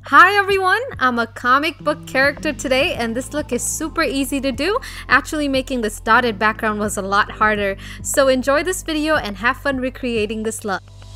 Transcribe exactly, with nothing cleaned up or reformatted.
Hi everyone, I'm a comic book character today and this look is super easy to do. Actually making this dotted background was a lot harder. So enjoy this video and have fun recreating this look.